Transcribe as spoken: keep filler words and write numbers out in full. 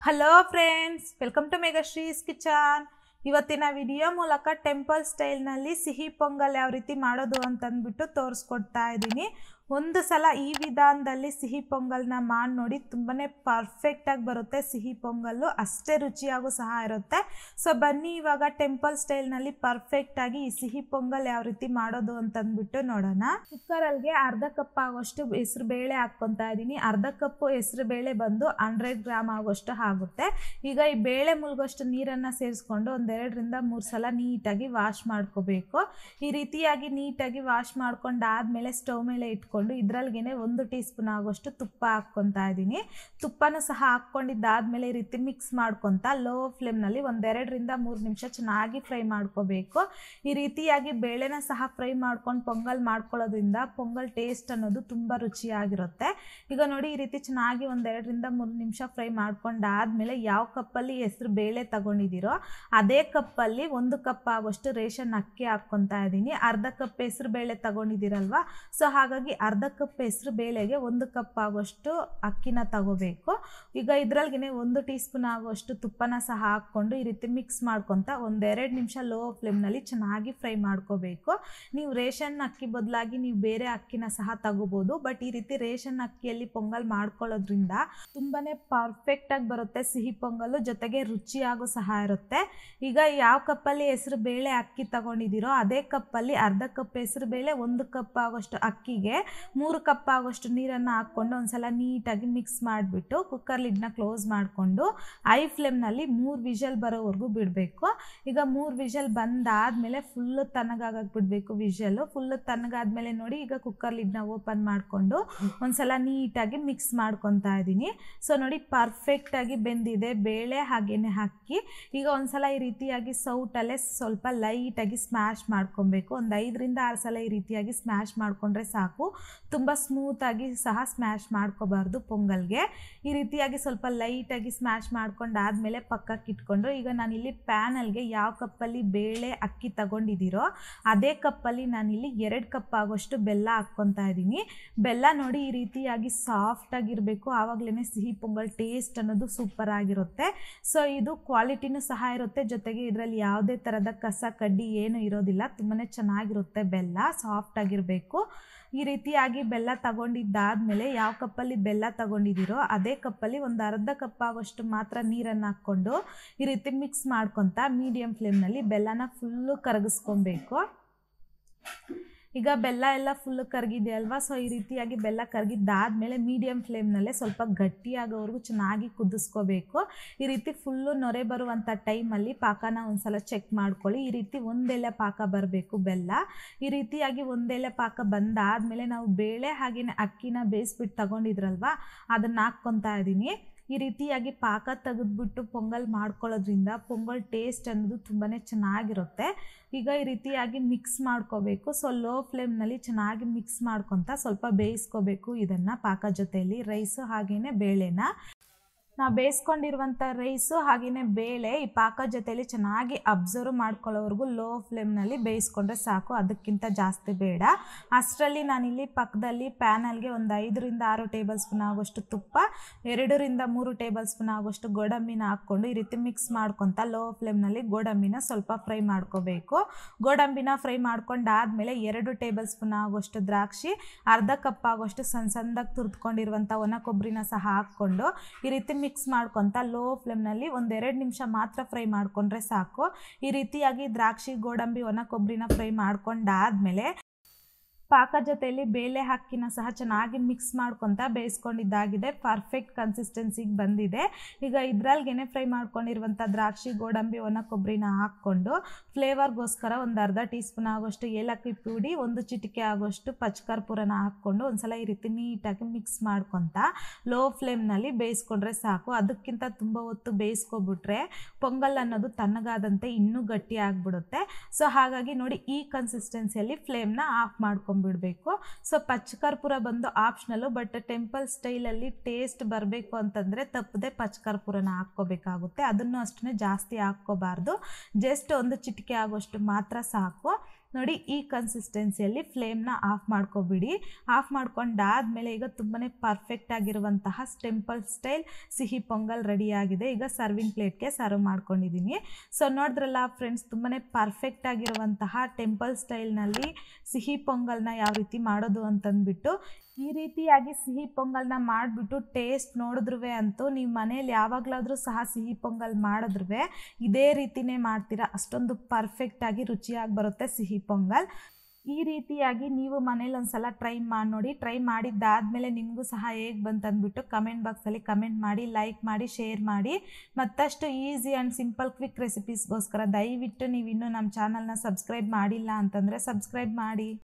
Hello friends, welcome to Meghashree's kitchen. ಇವತ್ತಿನ video ಮೂಲಕ temple ಸ್ಟೈಲ್ನಲ್ಲಿ ಸಿಹಿ ಪೊಂಗಲ್ ಯಾವ ರೀತಿ ಮಾಡೋದು ಅಂತಂದ್ಬಿಟ್ಟು ತೋರಿಸ್ಕೊಡ್ತಾ ಇದ್ದೀನಿ. ಒಂದು ಸಲ ಈ ವಿಧಾನದಲ್ಲಿ ಸಿಹಿ ಪೊಂಗಲ್ನ ಮಾಡಿ ನೋಡಿ, ತುಂಬಾ ಪರ್ಫೆಕ್ಟಾಗಿ ಬರುತ್ತೆ. ಸಿಹಿ ಪೊಂಗಲ್ಲು ಅಷ್ಟೇ ರುಚಿಯಾಗೂ ಸಹ ಇರುತ್ತೆ. ಸೊ ಬನ್ನಿ ಇವಾಗ ಟೆಂಪಲ್ ಸ್ಟೈಲ್ನಲ್ಲಿ ಪರ್ಫೆಕ್ಟಾಗಿ ಈ ಸಿಹಿ ಪೊಂಗಲ್ ಯಾವ ರೀತಿ ಮಾಡೋದು ಅಂತಂದ್ಬಿಟ್ಟು ನೋಡೋಣ. ಕುಕ್ಕರಲ್ಲಿಗೆ ಅರ್ಧ ಕಪ್ ಆಗೋಷ್ಟು ಹೆಸರು ಬೇಳೆ ಹಾಕ್ಕೊತಾ ಇದ್ದೀನಿ. ಅರ್ಧ ಕಪ್ಪು ಹೆಸರು ಬೇಳೆ ಬಂದು ಹಂಡ್ರೆಡ್ ಗ್ರಾಮ್ ಆಗೋಷ್ಟು ಆಗುತ್ತೆ. ಈಗ ಈ ಬೇಳೆ ಮುಳುಗೋಷ್ಟು ನೀರನ್ನು ಸೇರಿಸ್ಕೊಂಡು ಒಂದೆರಡರಿಂದ ಮೂರು ಸಲ ನೀಟಾಗಿ ವಾಶ್ ಮಾಡ್ಕೋಬೇಕು. ಈ ರೀತಿಯಾಗಿ ನೀಟಾಗಿ ವಾಶ್ ಮಾಡ್ಕೊಂಡಾದ್ಮೇಲೆ ಸ್ಟವ್ ಮೇಲೆ ಇಟ್ಕೊಂಡು ಇದ್ರಲ್ಗೆ ಒಂದು ಟೀ ಸ್ಪೂನ್ ಆಗೋಷ್ಟು ತುಪ್ಪ ಹಾಕ್ಕೊತಾ ಇದ್ದೀನಿ. ತುಪ್ಪನೂ ಸಹ ಹಾಕ್ಕೊಂಡಿದ್ದಾದ್ಮೇಲೆ ಈ ರೀತಿ ಮಿಕ್ಸ್ ಮಾಡ್ಕೊತಾ ಲೋ ಫ್ಲೇಮ್ನಲ್ಲಿ ಒಂದೆರಡರಿಂದ ಮೂರು ನಿಮಿಷ ಚೆನ್ನಾಗಿ ಫ್ರೈ ಮಾಡ್ಕೋಬೇಕು. ಈ ರೀತಿಯಾಗಿ ಬೇಳೆನ ಸಹ ಫ್ರೈ ಮಾಡ್ಕೊಂಡು ಪೊಂಗಲ್ ಮಾಡ್ಕೊಳ್ಳೋದ್ರಿಂದ ಪೊಂಗಲ್ ಟೇಸ್ಟ್ ಅನ್ನೋದು ತುಂಬ ರುಚಿಯಾಗಿರುತ್ತೆ. ಈಗ ನೋಡಿ, ಈ ರೀತಿ ಚೆನ್ನಾಗಿ ಒಂದೆರಡರಿಂದ ಮೂರು ನಿಮಿಷ ಫ್ರೈ ಮಾಡ್ಕೊಂಡಾದ್ಮೇಲೆ ಯಾವ ಕಪ್ಪಲ್ಲಿ ಹೆಸರು ಬೇಳೆ ತಗೊಂಡಿದ್ದೀರೋ ಅದೇ ಕಪ್ಪಲ್ಲಿ ಒಂದು ಕಪ್ ಆಗೋಷ್ಟು ರೇಷನ್ ಅಕ್ಕಿ ಹಾಕ್ಕೊತಾ ಇದ್ದೀನಿ. ಅರ್ಧ ಕಪ್ ಹೆಸರು ಬೇಳೆ ತಗೊಂಡಿದ್ದೀರಲ್ವಾ, ಸೊ ಹಾಗಾಗಿ ಅರ್ಧ ಕಪ್ ಹೆಸರು ಬೇಳೆಗೆ ಒಂದು ಕಪ್ ಆಗೋಷ್ಟು ಅಕ್ಕಿನ ತಗೋಬೇಕು. ಈಗ ಇದ್ರಲ್ಗೆ ಒಂದು ಟೀ ಸ್ಪೂನ್ ಆಗೋಷ್ಟು ತುಪ್ಪನ ಸಹ ಹಾಕ್ಕೊಂಡು ಈ ರೀತಿ ಮಿಕ್ಸ್ ಮಾಡ್ಕೊತ ಒಂದೆರಡು ನಿಮಿಷ ಲೋ ಫ್ಲೇಮ್ನಲ್ಲಿ ಚೆನ್ನಾಗಿ ಫ್ರೈ ಮಾಡ್ಕೋಬೇಕು. ನೀವು ರೇಷನ್ ಅಕ್ಕಿ ಬದಲಾಗಿ ನೀವು ಬೇರೆ ಅಕ್ಕಿನ ಸಹ ತಗೋಬೋದು. ಬಟ್ ಈ ರೀತಿ ರೇಷನ್ ಅಕ್ಕಿಯಲ್ಲಿ ಪೊಂಗಲ್ ಮಾಡ್ಕೊಳ್ಳೋದ್ರಿಂದ ತುಂಬಾ ಪರ್ಫೆಕ್ಟಾಗಿ ಬರುತ್ತೆ ಸಿಹಿ ಪೊಂಗಲ್ಲು, ಜೊತೆಗೆ ರುಚಿಯಾಗೂ ಸಹ ಇರುತ್ತೆ. ಈಗ ಯಾವ ಕಪ್ಪಲ್ಲಿ ಹೆಸರು ಬೇಳೆ ಅಕ್ಕಿ ತಗೊಂಡಿದ್ದೀರೋ ಅದೇ ಕಪ್ಪಲ್ಲಿ ಅರ್ಧ ಕಪ್ ಹೆಸರು ಬೇಳೆ, ಒಂದು ಕಪ್ ಆಗೋಷ್ಟು ಅಕ್ಕಿಗೆ ಮೂರು ಕಪ್ ಆಗೋಷ್ಟು ನೀರನ್ನು ಹಾಕ್ಕೊಂಡು ಒಂದ್ಸಲ ನೀಟಾಗಿ ಮಿಕ್ಸ್ ಮಾಡಿಬಿಟ್ಟು ಕುಕ್ಕರ್ ಲಿಡ್ನ ಕ್ಲೋಸ್ ಮಾಡಿಕೊಂಡು ಐ ಫ್ಲೇಮ್ನಲ್ಲಿ ಮೂರು ವಿಷಲ್ ಬರೋವರೆಗೂ ಬಿಡಬೇಕು. ಈಗ ಮೂರು ವಿಷಲ್ ಬಂದಾದಮೇಲೆ ಫುಲ್ಲು ತಣ್ಣಗಾಗಕ್ಕೆ ಬಿಡಬೇಕು. ವಿಷಲ್ಲು ಫುಲ್ಲು ತಣ್ಣಗಾದ್ಮೇಲೆ ನೋಡಿ, ಈಗ ಕುಕ್ಕರ್ ಲಿಡ್ನ ಓಪನ್ ಮಾಡಿಕೊಂಡು ಒಂದ್ಸಲ ನೀಟಾಗಿ ಮಿಕ್ಸ್ ಮಾಡ್ಕೊತಾ ಇದ್ದೀನಿ. ಸೊ ನೋಡಿ, ಪರ್ಫೆಕ್ಟಾಗಿ ಬೆಂದಿದೆ ಬೇಳೆ ಹಾಗೇನೆ ಅಕ್ಕಿ. ಈಗ ಒಂದ್ಸಲ ಈ ರೀತಿಯಾಗಿ ಸೌಟಲ್ಲೇ ಸ್ವಲ್ಪ ಲೈಟಾಗಿ ಸ್ಮ್ಯಾಶ್ ಮಾಡ್ಕೊಬೇಕು. ಒಂದು ಐದರಿಂದ ಆರು ಸಲ ಈ ರೀತಿಯಾಗಿ ಸ್ಮ್ಯಾಶ್ ಮಾಡಿಕೊಂಡ್ರೆ ಸಾಕು. ತುಂಬ ಸ್ಮೂತಾಗಿ ಸಹ ಸ್ಮ್ಯಾಶ್ ಮಾಡ್ಕೋಬಾರ್ದು ಪೊಂಗಲ್ಗೆ. ಈ ರೀತಿಯಾಗಿ ಸ್ವಲ್ಪ ಲೈಟಾಗಿ ಸ್ಮ್ಯಾಶ್ ಮಾಡ್ಕೊಂಡಾದ್ಮೇಲೆ ಪಕ್ಕಕ್ಕೆ ಇಟ್ಕೊಂಡು, ಈಗ ನಾನಿಲ್ಲಿ ಪ್ಯಾನಲ್ಗೆ ಯಾವ ಕಪ್ಪಲ್ಲಿ ಬೇಳೆ ಅಕ್ಕಿ ತಗೊಂಡಿದ್ದೀರೋ ಅದೇ ಕಪ್ಪಲ್ಲಿ ನಾನಿಲ್ಲಿ ಎರಡು ಕಪ್ ಆಗೋಷ್ಟು ಬೆಲ್ಲ ಹಾಕ್ಕೊತಾ ಇದ್ದೀನಿ. ಬೆಲ್ಲ ನೋಡಿ ಈ ರೀತಿಯಾಗಿ ಸಾಫ್ಟಾಗಿರಬೇಕು, ಆವಾಗಲೇ ಸಿಹಿ ಪೊಂಗಲ್ ಟೇಸ್ಟ್ ಅನ್ನೋದು ಸೂಪರ್ ಆಗಿರುತ್ತೆ. ಸೊ ಇದು ಕ್ವಾಲಿಟಿನೂ ಸಹ ಇರುತ್ತೆ, ಜೊತೆಗೆ ಇದರಲ್ಲಿ ಯಾವುದೇ ಥರದ ಕಸ ಕಡ್ಡಿ ಏನು ಇರೋದಿಲ್ಲ. ತುಂಬಾ ಚೆನ್ನಾಗಿರುತ್ತೆ, ಬೆಲ್ಲ ಸಾಫ್ಟ್ ಆಗಿರಬೇಕು. ಈ ರೀತಿಯಾಗಿ ಬೆಲ್ಲ ತಗೊಂಡಿದ್ದಾದ್ಮೇಲೆ ಯಾವ ಕಪ್ಪಲ್ಲಿ ಬೆಲ್ಲ ತಗೊಂಡಿದ್ದೀರೋ ಅದೇ ಕಪ್ಪಲ್ಲಿ ಒಂದು ಅರ್ಧ ಕಪ್ ಆಗೋಷ್ಟು ಮಾತ್ರ ನೀರನ್ನು ಹಾಕ್ಕೊಂಡು ಈ ರೀತಿ ಮಿಕ್ಸ್ ಮಾಡ್ಕೊತಾ ಮೀಡಿಯಮ್ ಫ್ಲೇಮ್ನಲ್ಲಿ ಬೆಲ್ಲನ ಫುಲ್ಲು ಕರಗಿಸ್ಕೊಬೇಕು. ಈಗ ಬೆಲ್ಲ ಎಲ್ಲ ಫುಲ್ಲು ಕರಗಿದೆ ಅಲ್ವಾ, ಸೊ ಈ ರೀತಿಯಾಗಿ ಬೆಲ್ಲ ಕರಗಿದ್ದಾದ್ಮೇಲೆ ಮೀಡಿಯಮ್ ಫ್ಲೇಮ್ನಲ್ಲೇ ಸ್ವಲ್ಪ ಗಟ್ಟಿಯಾಗೋವರೆಗೂ ಚೆನ್ನಾಗಿ ಕುದಿಸ್ಕೋಬೇಕು. ಈ ರೀತಿ ಫುಲ್ಲು ನೊರೆ ಬರುವಂಥ ಟೈಮಲ್ಲಿ ಪಾಕನ ಒಂದ್ಸಲ ಚೆಕ್ ಮಾಡ್ಕೊಳ್ಳಿ. ಈ ರೀತಿ ಒಂದೆಲೆ ಪಾಕ ಬರಬೇಕು ಬೆಲ್ಲ. ಈ ರೀತಿಯಾಗಿ ಒಂದೆಲೆ ಪಾಕ ಬಂದಾದಮೇಲೆ ನಾವು ಬೇಳೆ ಹಾಗೆಯೇ ಅಕ್ಕಿನ ಬೇಯಿಸ್ಬಿಟ್ಟು ತಗೊಂಡಿದ್ರಲ್ವ, ಅದನ್ನು ಹಾಕ್ಕೊತಾ ಇದ್ದೀನಿ. ಈ ರೀತಿಯಾಗಿ ಪಾಕ ತೆಗೆದ್ಬಿಟ್ಟು ಪೊಂಗಲ್ ಮಾಡ್ಕೊಳ್ಳೋದ್ರಿಂದ ಪೊಂಗಲ್ ಟೇಸ್ಟ್ ಅನ್ನೋದು ತುಂಬಾ ಚೆನ್ನಾಗಿರುತ್ತೆ. ಈಗ ಈ ರೀತಿಯಾಗಿ ಮಿಕ್ಸ್ ಮಾಡ್ಕೋಬೇಕು. ಸೊ ಲೋ ಫ್ಲೇಮ್ನಲ್ಲಿ ಚೆನ್ನಾಗಿ ಮಿಕ್ಸ್ ಮಾಡ್ಕೊತ ಸ್ವಲ್ಪ ಬೇಯಿಸ್ಕೋಬೇಕು ಇದನ್ನು ಪಾಕ ಜೊತೆಯಲ್ಲಿ, ರೈಸು ಹಾಗೆಯೇ ಬೇಳೆನ. ನಾವು ಬೇಯಿಸ್ಕೊಂಡಿರುವಂಥ ರೈಸು ಹಾಗೆಯೇ ಬೇಳೆ ಈ ಪಾಕ ಜೊತೆಯಲ್ಲಿ ಚೆನ್ನಾಗಿ ಅಬ್ಸರ್ವ್ ಮಾಡ್ಕೊಳ್ಳೋವರೆಗೂ ಲೋ ಫ್ಲೇಮ್ನಲ್ಲಿ ಬೇಯಿಸ್ಕೊಂಡ್ರೆ ಸಾಕು, ಅದಕ್ಕಿಂತ ಜಾಸ್ತಿ ಬೇಡ. ಅಷ್ಟರಲ್ಲಿ ನಾನಿಲ್ಲಿ ಪಕ್ಕದಲ್ಲಿ ಪ್ಯಾನಲ್ಗೆ ಒಂದು ಐದರಿಂದ ಆರು ಟೇಬಲ್ ಸ್ಪೂನ್ ಆಗೋಷ್ಟು ತುಪ್ಪ, ಎರಡರಿಂದ ಮೂರು ಟೇಬಲ್ ಸ್ಪೂನ್ ಆಗೋಷ್ಟು ಗೋಡಂಬಿನ ಹಾಕ್ಕೊಂಡು ಈ ರೀತಿ ಮಿಕ್ಸ್ ಮಾಡ್ಕೊತ ಲೋ ಫ್ಲೇಮ್ನಲ್ಲಿ ಗೋಡಂಬಿನ ಸ್ವಲ್ಪ ಫ್ರೈ ಮಾಡ್ಕೋಬೇಕು. ಗೋಡಂಬಿನ ಫ್ರೈ ಮಾಡ್ಕೊಂಡಾದ್ಮೇಲೆ ಎರಡು ಟೇಬಲ್ ಸ್ಪೂನ್ ಆಗೋಷ್ಟು ದ್ರಾಕ್ಷಿ, ಅರ್ಧ ಕಪ್ ಆಗೋಷ್ಟು ಸಣ್ಣ ಸಣ್ಣದಾಗಿ ತುರ್ದ್ಕೊಂಡಿರುವಂಥ ಒಣ ಕೊಬ್ಬರಿನ ಸಹ ಹಾಕ್ಕೊಂಡು ಈ ರೀತಿ ಮಿಕ್ಸ್ ಮಾಡ್ಕೊತ ಲೋ ಫ್ಲೇಮ್ನಲ್ಲಿ ಒಂದೆರಡು ನಿಮಿಷ ಮಾತ್ರ ಫ್ರೈ ಮಾಡ್ಕೊಂಡ್ರೆ ಸಾಕು. ಈ ರೀತಿಯಾಗಿ ದ್ರಾಕ್ಷಿ, ಗೋಡಂಬಿ, ಒಣ ಕೊಬ್ಬರಿನ ಫ್ರೈ ಮಾಡ್ಕೊಂಡಾದ್ಮೇಲೆ ಪಾಕ ಜೊತೆಯಲ್ಲಿ ಬೇಳೆ ಅಕ್ಕಿನ ಸಹ ಚೆನ್ನಾಗಿ ಮಿಕ್ಸ್ ಮಾಡ್ಕೊತ ಬೇಯಿಸ್ಕೊಂಡಿದ್ದಾಗಿದೆ. ಪರ್ಫೆಕ್ಟ್ ಕನ್ಸಿಸ್ಟೆನ್ಸಿಗೆ ಬಂದಿದೆ. ಈಗ ಇದ್ರಲ್ಗೆ ಫ್ರೈ ಮಾಡ್ಕೊಂಡಿರುವಂಥ ದ್ರಾಕ್ಷಿ, ಗೋಡಂಬಿ, ಒಣ ಕೊಬ್ಬರಿನ ಹಾಕ್ಕೊಂಡು ಫ್ಲೇವರ್ಗೋಸ್ಕರ ಒಂದು ಅರ್ಧ ಟೀ ಸ್ಪೂನ್ ಆಗೋಷ್ಟು ಏಲಕ್ಕಿ ಪುಡಿ, ಒಂದು ಚಿಟಿಕೆ ಆಗೋಷ್ಟು ಪಚ್ಕರ್ಪೂರನ ಹಾಕ್ಕೊಂಡು ಒಂದ್ಸಲ ಈ ರೀತಿ ನೀಟಾಗಿ ಮಿಕ್ಸ್ ಮಾಡ್ಕೊತ ಲೋ ಫ್ಲೇಮ್ನಲ್ಲಿ ಬೇಯಿಸ್ಕೊಂಡ್ರೆ ಸಾಕು. ಅದಕ್ಕಿಂತ ತುಂಬ ಹೊತ್ತು ಬೇಯಿಸ್ಕೊಬಿಟ್ರೆ ಪೊಂಗಲ್ ಅನ್ನೋದು ತಣ್ಣಗಾದಂತೆ ಇನ್ನೂ ಗಟ್ಟಿ ಆಗಿಬಿಡುತ್ತೆ. ಸೊ ಹಾಗಾಗಿ ನೋಡಿ, ಈ ಕನ್ಸಿಸ್ಟೆನ್ಸಿಯಲ್ಲಿ ಫ್ಲೇಮ್ನ ಆಫ್ ಮಾಡ್ಕೊಂಡು ಬಿಡಬೇಕು. ಸೊ ಪಚ್ಕರ್ಪೂರ ಬಂದು ಆಪ್ಷನಲ್ಲು, ಬಟ್ ಟೆಂಪಲ್ ಸ್ಟೈಲಲ್ಲಿ ಟೇಸ್ಟ್ ಬರಬೇಕು ಅಂತಂದರೆ ತಪ್ಪದೆ ಪಚ್ಕರ್ಪೂರನ ಹಾಕ್ಕೋಬೇಕಾಗುತ್ತೆ. ಅದನ್ನು ಅಷ್ಟೇ ಜಾಸ್ತಿ ಹಾಕ್ಕೋಬಾರ್ದು, ಜಸ್ಟ್ ಒಂದು ಚಿಟಿಕೆ ಆಗೋಷ್ಟು ಮಾತ್ರ ಸಾಕು. ನೋಡಿ ಈ ಕನ್ಸಿಸ್ಟೆನ್ಸಿಯಲ್ಲಿ ಫ್ಲೇಮ್ನ ಆಫ್ ಮಾಡ್ಕೊಬಿಡಿ. ಆಫ್ ಮಾಡ್ಕೊಂಡಾದ್ಮೇಲೆ ಈಗ ತುಂಬಾ ಪರ್ಫೆಕ್ಟ್ ಆಗಿರುವಂತಹ ಟೆಂಪಲ್ ಸ್ಟೈಲ್ ಸಿಹಿ ಪೊಂಗಲ್ ರೆಡಿಯಾಗಿದೆ. ಈಗ ಸರ್ವಿಂಗ್ ಪ್ಲೇಟ್ಗೆ ಸರ್ವ್ ಮಾಡ್ಕೊಂಡಿದ್ದೀನಿ. ಸೊ ನೋಡಿದ್ರಲ್ಲ ಫ್ರೆಂಡ್ಸ್, ತುಂಬಾ ಪರ್ಫೆಕ್ಟ್ ಆಗಿರುವಂತಹ ಟೆಂಪಲ್ ಸ್ಟೈಲ್ನಲ್ಲಿ ಸಿಹಿ ಪೊಂಗಲ್ನ ಯಾವ ರೀತಿ ಮಾಡೋದು ಅಂತಂದ್ಬಿಟ್ಟು ಈ ರೀತಿಯಾಗಿ ಸಿಹಿ ಪೊಂಗಲ್ನ ಮಾಡಿಬಿಟ್ಟು ಟೇಸ್ಟ್ ನೋಡಿದ್ರೂ ಅಂತೂ ನೀವು ಮನೇಲಿ ಯಾವಾಗಲಾದರೂ ಸಹ ಸಿಹಿ ಪೊಂಗಲ್ ಮಾಡಿದ್ರೂ ಇದೇ ರೀತಿಯೇ ಮಾಡ್ತೀರಾ. ಅಷ್ಟೊಂದು ಪರ್ಫೆಕ್ಟಾಗಿ ರುಚಿಯಾಗಿ ಬರುತ್ತೆ ಸಿಹಿ ಪೊಂಗಲ್. ಈ ರೀತಿಯಾಗಿ ನೀವು ಮನೇಲಿ ಒಂದು ಸಲ ಟ್ರೈ ಮಾಡಿ ನೋಡಿ. ಟ್ರೈ ಮಾಡಿದ್ದಾದಮೇಲೆ ನಿಮಗೂ ಸಹ ಹೇಗೆ ಬಂತು ಅಂದ್ಬಿಟ್ಟು ಕಮೆಂಟ್ ಬಾಕ್ಸಲ್ಲಿ ಕಮೆಂಟ್ ಮಾಡಿ, ಲೈಕ್ ಮಾಡಿ, ಶೇರ್ ಮಾಡಿ. ಮತ್ತಷ್ಟು ಈಸಿ ಆ್ಯಂಡ್ ಸಿಂಪಲ್ ಕ್ವಿಕ್ ರೆಸಿಪೀಸ್ಗೋಸ್ಕರ ದಯವಿಟ್ಟು ನೀವು ಇನ್ನೂ ನಮ್ಮ ಚಾನಲ್ನ ಸಬ್ಸ್ಕ್ರೈಬ್ ಮಾಡಿಲ್ಲ ಅಂತಂದರೆ ಸಬ್ಸ್ಕ್ರೈಬ್ ಮಾಡಿ.